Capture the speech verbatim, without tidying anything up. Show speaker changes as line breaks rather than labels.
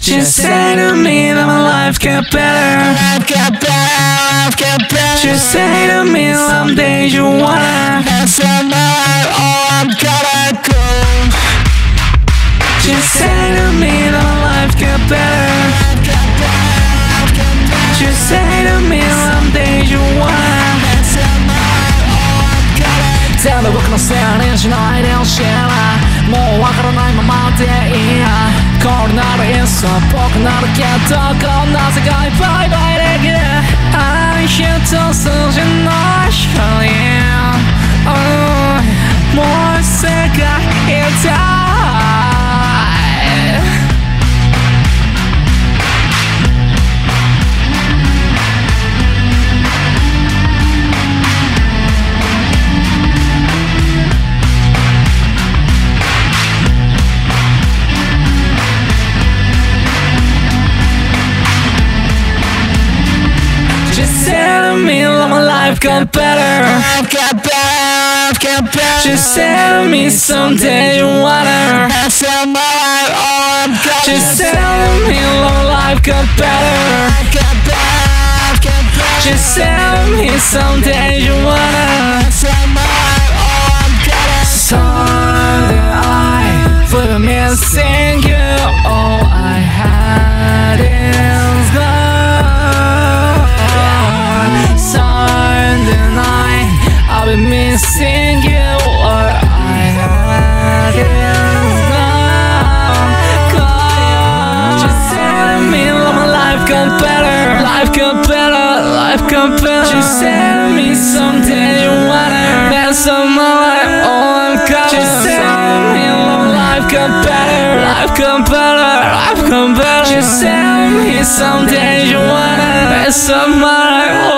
Just say to me that my life get better.
Life get better, life get better.
Just say to me someday you wanna.
That's my life, oh I'm gonna go.
Just say to me that my life get better.
Life get better, life get better.
Just say to me someday you wanna.
That's my life, oh I'm gonna go.
全部僕のせいにしないでほしいな。もうわからないままでいいや。これならいっそ僕ならきっとこんな世界バイバイできる。あの一筋の光、うん、もう世界いたい。Just say to me that my life got better.
Life get better, life get better.
Just say to me someday you wanna.
That's my life, oh I'm gonna go.
Just say to me that my life got better.
Life get better, life get better.
Just say to me someday you wanna.
That's my life, oh I'm gonna go.
Someday I will be missing you. All I had is love. Sunday night I'll be missing you. All I had is love. Just say to me that my life got better. Life got better, life got better. Just say to me someday you wanna. Mess up my life, oh I'm covered. Just say to me that my life got better. Life got better, life got better. Just say to me someday you wanna. Mess up my life.